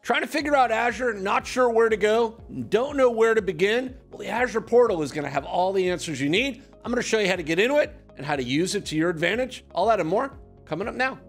Trying to figure out Azure, not sure where to go, don't know where to begin? Well, the Azure Portal is going to have all the answers you need. I'm going to show you how to get into it and how to use it to your advantage. All that and more coming up now.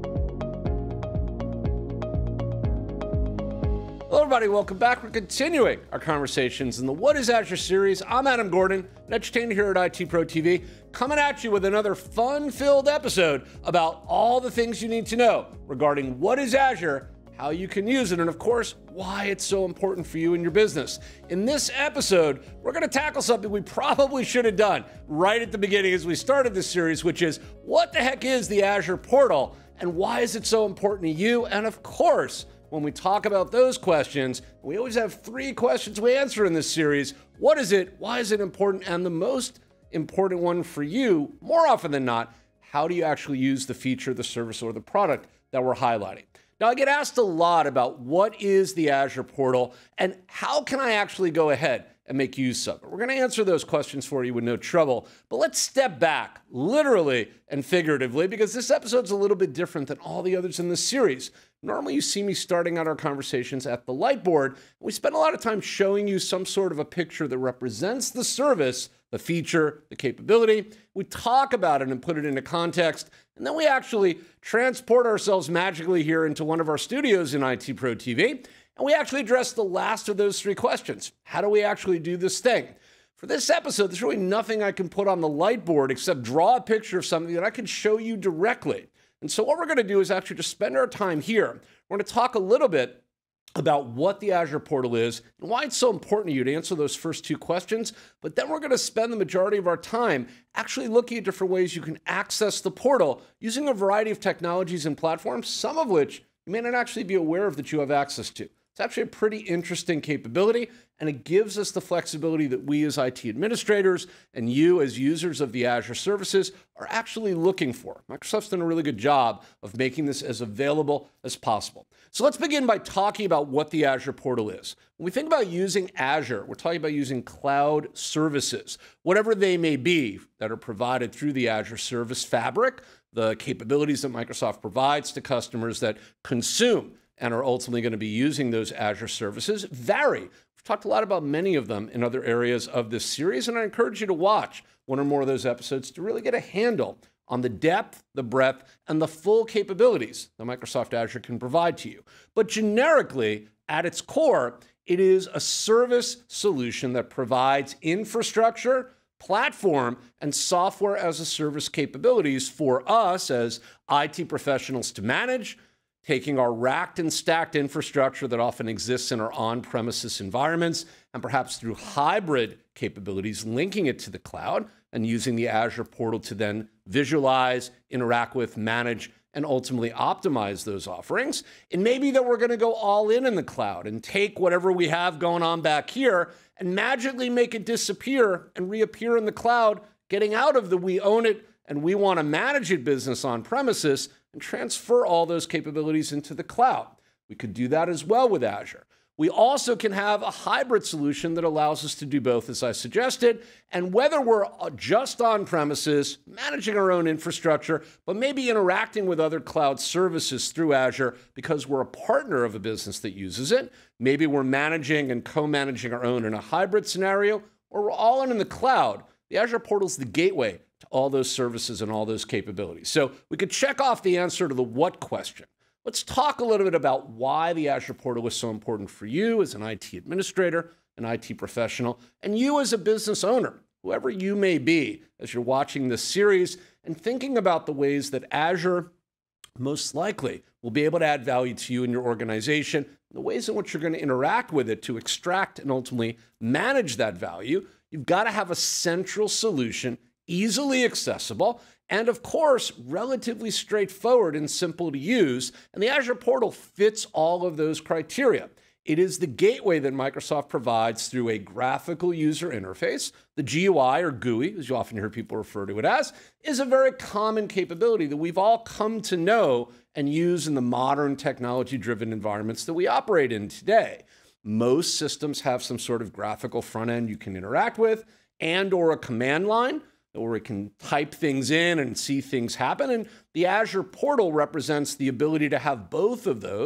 Hello, everybody. Welcome back. We're continuing our conversations in the What is Azure series. I'm Adam Gordon, an entertainer here at ITProTV, coming at you with another fun-filled episode about all the things you need to know regarding what is Azure, how you can use it, and of course, why it's so important for you and your business. In this episode, we're going to tackle something we probably should have done right at the beginning as we started this series, which is what the heck is the Azure Portal and why is it so important to you? And of course, when we talk about those questions, we always have 3 questions we answer in this series. What is it? Why is it important? And the most important one for you, more often than not, how do you actually use the feature, the service, or the product that we're highlighting? Now, I get asked a lot about what is the Azure Portal and how can I actually go ahead and make use of it. We're going to answer those questions for you with no trouble, but let's step back literally and figuratively because this episode's a little bit different than all the others in this series. Normally, you see me starting out our conversations at the light board. We spend a lot of time showing you some sort of a picture that represents the service, the feature, the capability. We talk about it and put it into context, and then we actually transport ourselves magically here into one of our studios in ITProTV, and we actually address the last of those 3 questions. How do we actually do this thing? For this episode, there's really nothing I can put on the light board except draw a picture of something that I can show you directly. And so what we're going to do is actually just spend our time here. We're going to talk a little bit about what the Azure Portal is and why it's so important to you to answer those first 2 questions. But then we're going to spend the majority of our time actually looking at different ways you can access the portal using a variety of technologies and platforms, some of which you may not actually be aware of that you have access to. It's actually a pretty interesting capability, and it gives us the flexibility that we as IT administrators and you as users of the Azure services are actually looking for. Microsoft's done a really good job of making this as available as possible. So let's begin by talking about what the Azure Portal is. When we think about using Azure, we're talking about using cloud services, whatever they may be that are provided through the Azure Service Fabric, the capabilities that Microsoft provides to customers that consume and are ultimately going to be using those Azure services vary. We've talked a lot about many of them in other areas of this series, and I encourage you to watch one or more of those episodes to really get a handle on the depth, the breadth, and the full capabilities that Microsoft Azure can provide to you. But generically, at its core, it is a service solution that provides infrastructure, platform, and software as a service capabilities for us as IT professionals to manage, taking our racked and stacked infrastructure that often exists in our on-premises environments, and perhaps through hybrid capabilities, linking it to the cloud and using the Azure Portal to then visualize, interact with, manage, and ultimately optimize those offerings. It may be that we're going to go all in the cloud and take whatever we have going on back here and magically make it disappear and reappear in the cloud, getting out of the we own it and we want to manage it business on premises and transfer all those capabilities into the cloud. We could do that as well with Azure. We also can have a hybrid solution that allows us to do both, as I suggested, and whether we're just on premises, managing our own infrastructure, but maybe interacting with other cloud services through Azure because we're a partner of a business that uses it, maybe we're managing and co-managing our own in a hybrid scenario, or we're all in the cloud. The Azure Portal is the gateway to all those services and all those capabilities. So we could check off the answer to the what question. Let's talk a little bit about why the Azure Portal is so important for you as an IT administrator, an IT professional, and you as a business owner, whoever you may be as you're watching this series and thinking about the ways that Azure most likely will be able to add value to you and your organization, the ways in which you're going to interact with it to extract and ultimately manage that value. You've got to have a central solution, easily accessible, and of course, relatively straightforward and simple to use. And the Azure Portal fits all of those criteria. It is the gateway that Microsoft provides through a graphical user interface. The GUI, or GUI, as you often hear people refer to it as, is a very common capability that we've all come to know and use in the modern technology-driven environments that we operate in today. Most systems have some sort of graphical front end you can interact with and or a command line where it can type things in and see things happen. And the Azure Portal represents the ability to have both of those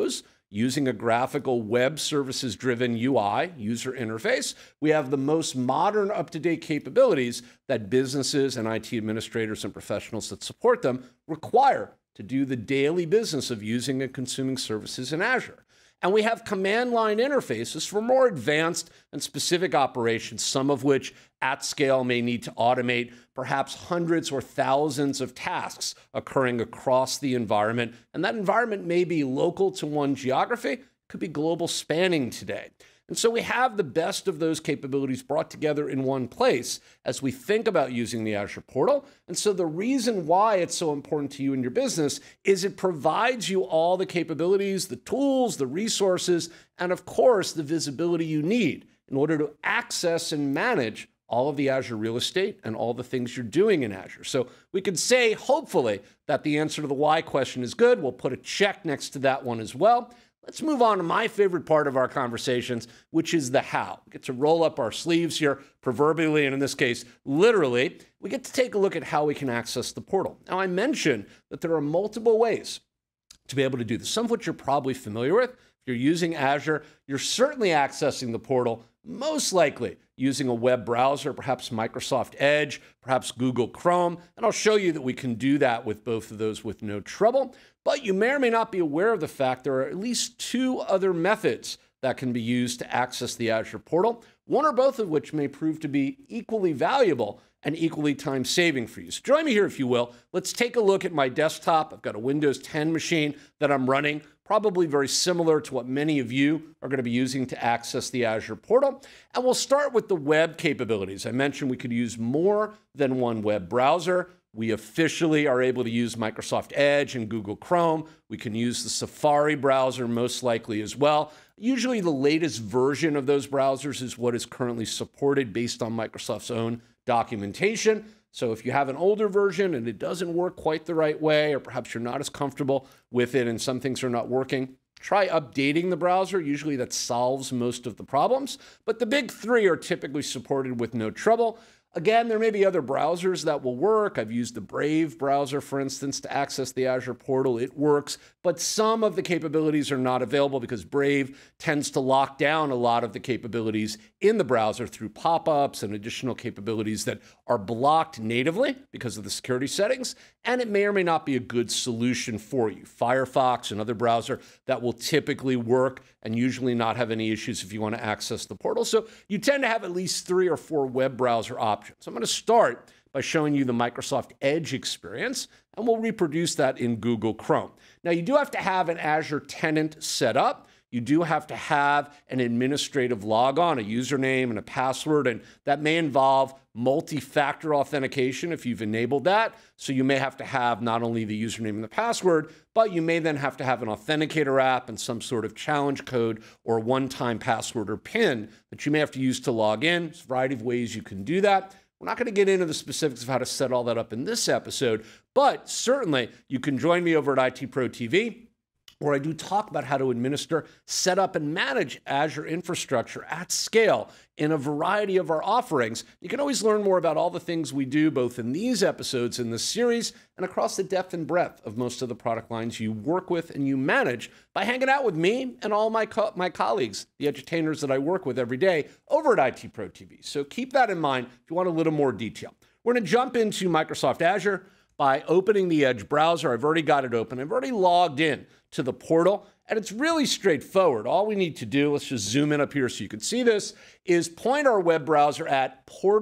using a graphical web services-driven UI, user interface. We have the most modern, up-to-date capabilities that businesses and IT administrators and professionals that support them require to do the daily business of using and consuming services in Azure. And we have command line interfaces for more advanced and specific operations, some of which at scale may need to automate perhaps hundreds or thousands of tasks occurring across the environment. And that environment may be local to one geography, could be global spanning today. And so we have the best of those capabilities brought together in one place as we think about using the Azure portal. And so the reason why it's so important to you and your business is it provides you all the capabilities, the tools, the resources, and of course, the visibility you need in order to access and manage all of the Azure real estate and all the things you're doing in Azure. So we could say, hopefully, that the answer to the why question is good. We'll put a check next to that one as well. Let's move on to my favorite part of our conversations, which is the how. We get to roll up our sleeves here, proverbially, and in this case, literally. We get to take a look at how we can access the portal. Now, I mentioned that there are multiple ways to be able to do this, some of which you're probably familiar with. If you're using Azure, you're certainly accessing the portal, most likely using a web browser, perhaps Microsoft Edge, perhaps Google Chrome, and I'll show you that we can do that with both of those with no trouble. But you may or may not be aware of the fact there are at least two other methods that can be used to access the Azure portal, one or both of which may prove to be equally valuable and equally time-saving for you. So join me here, if you will. Let's take a look at my desktop. I've got a Windows 10 machine that I'm running, probably very similar to what many of you are going to be using to access the Azure portal. And we'll start with the web capabilities. I mentioned we could use more than one web browser. We officially are able to use Microsoft Edge and Google Chrome. We can use the Safari browser most likely as well. Usually the latest version of those browsers is what is currently supported based on Microsoft's own documentation. So if you have an older version and it doesn't work quite the right way, or perhaps you're not as comfortable with it and some things are not working, try updating the browser. Usually that solves most of the problems. But the big three are typically supported with no trouble. Again, there may be other browsers that will work. I've used the Brave browser, for instance, to access the Azure portal. It works, but some of the capabilities are not available because Brave tends to lock down a lot of the capabilities in the browser through pop-ups and additional capabilities that are blocked natively because of the security settings, and it may or may not be a good solution for you. Firefox, another browser that will typically work and usually not have any issues if you want to access the portal. So you tend to have at least 3 or 4 web browser options. So I'm going to start by showing you the Microsoft Edge experience, and we'll reproduce that in Google Chrome. Now, you do have to have an Azure tenant set up. You do have to have an administrative logon, a username and a password, and that may involve multi-factor authentication if you've enabled that. So you may have to have not only the username and the password, but you may then have to have an authenticator app and some sort of challenge code or one-time password or PIN that you may have to use to log in. There's a variety of ways you can do that. We're not going to get into the specifics of how to set all that up in this episode, but certainly you can join me over at ITProTV, where I do talk about how to administer, set up, and manage Azure infrastructure at scale in a variety of our offerings. You can always learn more about all the things we do, both in these episodes in this series and across the depth and breadth of most of the product lines you work with and you manage by hanging out with me and all my colleagues, the edutainers that I work with every day over at ITProTV. So keep that in mind if you want a little more detail. We're going to jump into Microsoft Azure by opening the Edge browser. I've already got it open. I've already logged in to the portal, and it's really straightforward. All we need to do, let's just zoom in up here so you can see this, is point our web browser at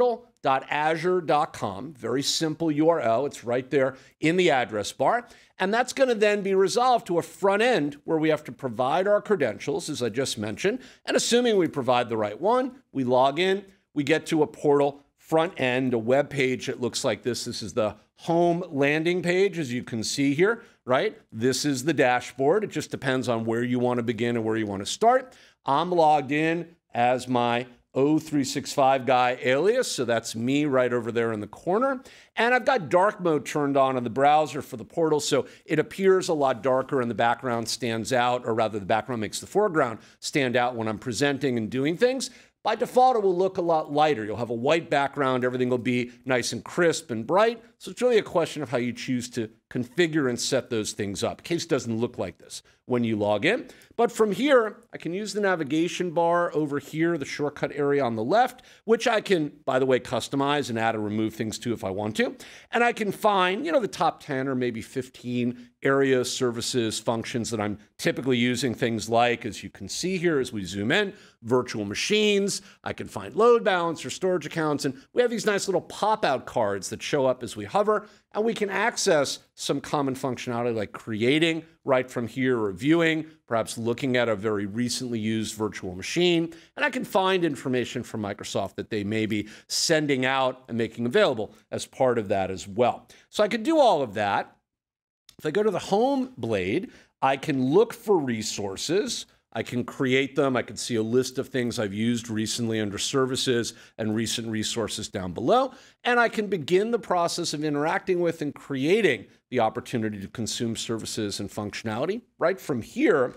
portal.azure.com. Very simple URL. It's right there in the address bar. And that's going to then be resolved to a front end where we have to provide our credentials, as I just mentioned. And assuming we provide the right one, we log in, we get to a portal front end, a web page that looks like this. This is the home landing page, as you can see here, right? This is the dashboard. It just depends on where you want to begin and where you want to start. I'm logged in as my O365 guy alias, so that's me right over there in the corner. And I've got dark mode turned on the browser for the portal, so it appears a lot darker and the background stands out, or rather the background makes the foreground stand out when I'm presenting and doing things. by default, it will look a lot lighter. You'll have a white background. Everything will be nice and crisp and bright. So it's really a question of how you choose to configure and set those things up. Case doesn't look like this when you log in. But from here, I can use the navigation bar over here, the shortcut area on the left, which I can, by the way, customize and add or remove things to if I want to. And I can find, the top 10 or maybe 15 areas, services, functions that I'm typically using. Things like, as you can see here as we zoom in, virtual machines. I can find load balancer, storage accounts, and we have these nice little pop-out cards that show up as we hover, and we can access some common functionality like creating right from here, reviewing, perhaps looking at a very recently used virtual machine, and I can find information from Microsoft that they may be sending out and making available as part of that as well. So I could do all of that. If I go to the home blade, I can look for resources. I can create them. I can see a list of things I've used recently under services and recent resources down below. And I can begin the process of interacting with and creating the opportunity to consume services and functionality right from here.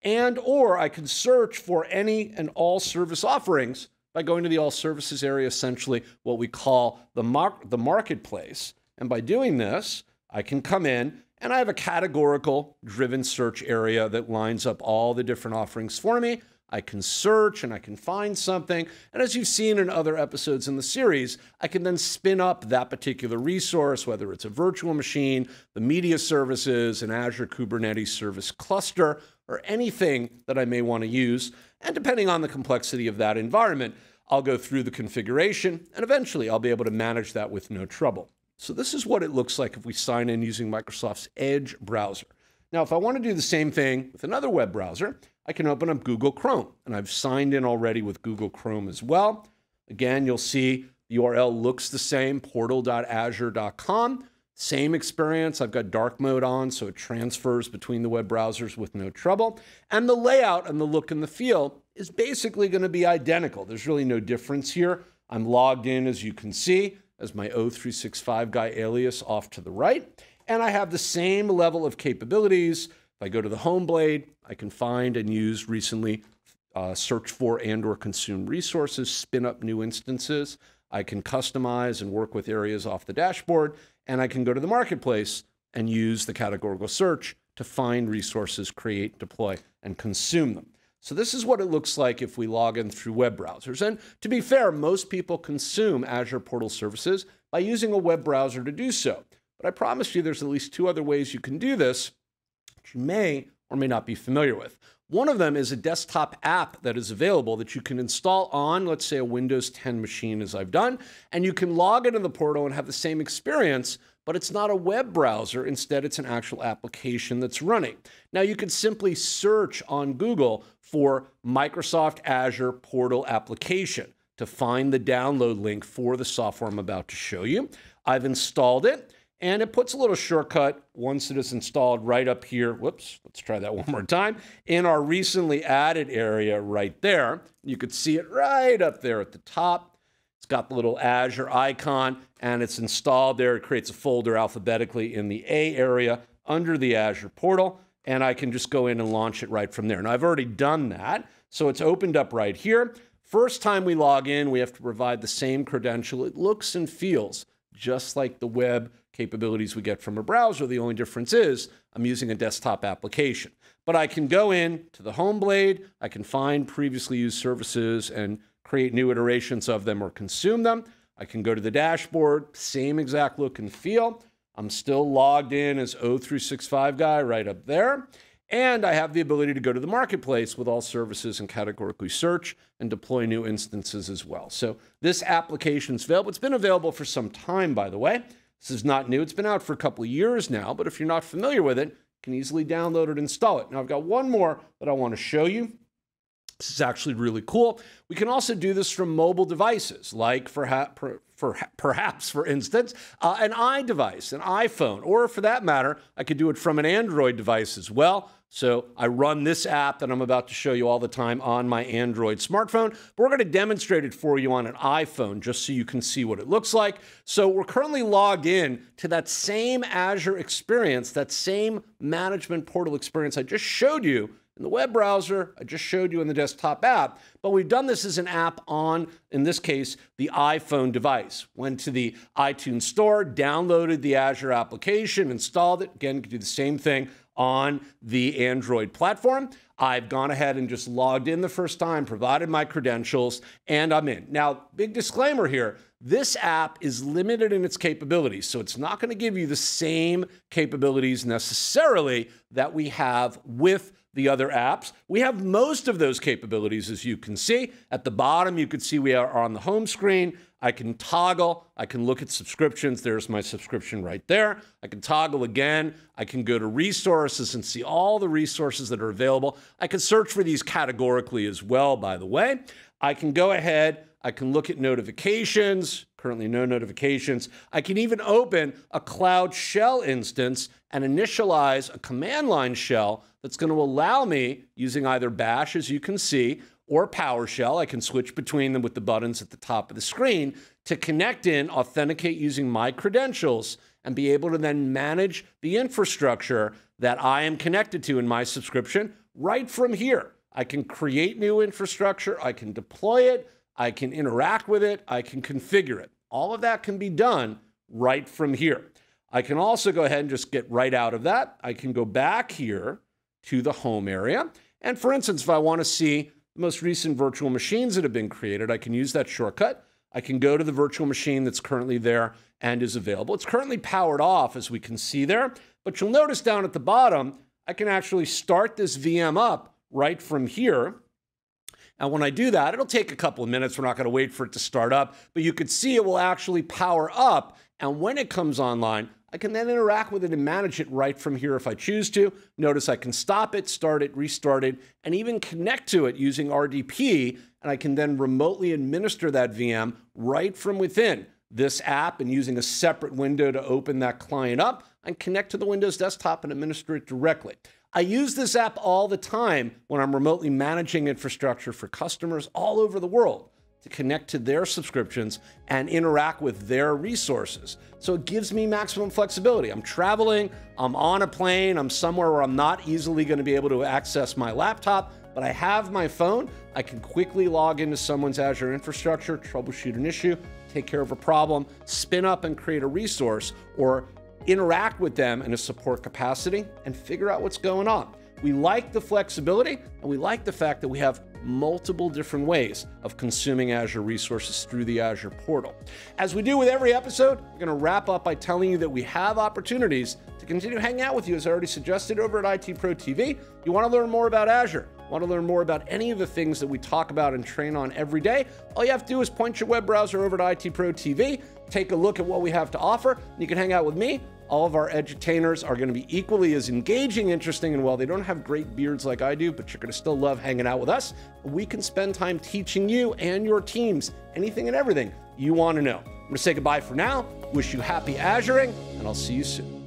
Or I can search for any and all service offerings by going to the all services area, essentially what we call the marketplace. And by doing this, I can come in and I have a categorical driven search area that lines up all the different offerings for me. I can search and I can find something. And as you've seen in other episodes in the series, I can then spin up that particular resource, whether it's a virtual machine, the media services, an Azure Kubernetes service cluster, or anything that I may want to use. And depending on the complexity of that environment, I'll go through the configuration and eventually I'll be able to manage that with no trouble. So this is what it looks like if we sign in using Microsoft's Edge browser. Now, if I want to do the same thing with another web browser, I can open up Google Chrome, and I've signed in already with Google Chrome as well. Again, you'll see the URL looks the same, portal.azure.com. Same experience. I've got dark mode on, so it transfers between the web browsers with no trouble. And the layout and the look and the feel is basically going to be identical. There's really no difference here. I'm logged in, as you can see, as my O365 guy alias off to the right. And I have the same level of capabilities. If I go to the home blade, I can find and use recently search for and or consume resources, spin up new instances. I can customize and work with areas off the dashboard. And I can go to the marketplace and use the categorical search to find resources, create, deploy, and consume them. So this is what it looks like if we log in through web browsers. And to be fair, most people consume Azure Portal services by using a web browser to do so. But I promise you there's at least two other ways you can do this, which you may or may not be familiar with. One of them is a desktop app that is available that you can install on, let's say, a Windows 10 machine, as I've done, and you can log into the portal and have the same experience, but it's not a web browser. Instead, it's an actual application that's running. Now, you could simply search on Google for Microsoft Azure Portal application to find the download link for the software I'm about to show you. I've installed it, and it puts a little shortcut once it is installed right up here. Whoops, let's try that one more time. In our recently added area right there, you could see it right up there at the top. It's got the little Azure icon, and it's installed there. It creates a folder alphabetically in the A area under the Azure portal, and I can just go in and launch it right from there. Now, I've already done that, so it's opened up right here. First time we log in, we have to provide the same credential. It looks and feels just like the web capabilities we get from a browser. The only difference is I'm using a desktop application. But I can go in to the home blade, I can find previously used services and create new iterations of them or consume them. I can go to the dashboard, same exact look and feel. I'm still logged in as O365 guy right up there. And I have the ability to go to the marketplace with all services and categorically search and deploy new instances as well. So this application is available. It's been available for some time, by the way. This is not new. It's been out for a couple of years now, but if you're not familiar with it, you can easily download it and install it. Now, I've got one more that I want to show you. This is actually really cool. We can also do this from mobile devices, like perhaps, for instance, an iDevice, an iPhone, or for that matter, I could do it from an Android device as well. So I run this app that I'm about to show you all the time on my Android smartphone, but we're going to demonstrate it for you on an iPhone just so you can see what it looks like. So we're currently logged in to that same Azure experience, that same management portal experience I just showed you in the web browser. I just showed you in the desktop app, but we've done this as an app on, in this case, the iPhone device. Went to the iTunes store, downloaded the Azure application, installed it. Again, you can do the same thing on the Android platform. I've gone ahead and just logged in the first time, provided my credentials, and I'm in. Now, big disclaimer here, this app is limited in its capabilities, so it's not going to give you the same capabilities necessarily that we have with the other apps. We have most of those capabilities, as you can see. At the bottom, you can see we are on the home screen. I can toggle. I can look at subscriptions. There's my subscription right there. I can toggle again. I can go to resources and see all the resources that are available. I can search for these categorically as well, by the way. I can go ahead. I can look at notifications. Currently no notifications. I can even open a Cloud Shell instance and initialize a command line shell that's going to allow me, using either Bash, as you can see, or PowerShell, I can switch between them with the buttons at the top of the screen, to connect in, authenticate using my credentials, and be able to then manage the infrastructure that I am connected to in my subscription right from here. I can create new infrastructure, I can deploy it, I can interact with it, I can configure it. All of that can be done right from here. I can also go ahead and just get right out of that. I can go back here to the home area. And for instance, if I want to see the most recent virtual machines that have been created, I can use that shortcut. I can go to the virtual machine that's currently there and is available. It's currently powered off, as we can see there, but you'll notice down at the bottom, I can actually start this VM up right from here. And when I do that, it'll take a couple of minutes. We're not going to wait for it to start up, but you can see it will actually power up. And when it comes online, I can then interact with it and manage it right from here if I choose to. Notice I can stop it, start it, restart it, and even connect to it using RDP, and I can then remotely administer that VM right from within this app, and using a separate window to open that client up, and connect to the Windows desktop and administer it directly. I use this app all the time when I'm remotely managing infrastructure for customers all over the world to connect to their subscriptions and interact with their resources. So it gives me maximum flexibility. I'm traveling, I'm on a plane, I'm somewhere where I'm not easily going to be able to access my laptop, but I have my phone. I can quickly log into someone's Azure infrastructure, troubleshoot an issue, take care of a problem, spin up and create a resource, or interact with them in a support capacity and figure out what's going on. We like the flexibility, and we like the fact that we have multiple different ways of consuming Azure resources through the Azure portal. As we do with every episode, we're going to wrap up by telling you that we have opportunities to continue hanging out with you, as I already suggested, over at ITProTV. You want to learn more about Azure, want to learn more about any of the things that we talk about and train on every day, all you have to do is point your web browser over to ITProTV, take a look at what we have to offer, and you can hang out with me. All of our edutainers are going to be equally as engaging, interesting, and while they don't have great beards like I do, but you're going to still love hanging out with us, we can spend time teaching you and your teams anything and everything you want to know. I'm going to say goodbye for now, wish you happy Azuring, and I'll see you soon.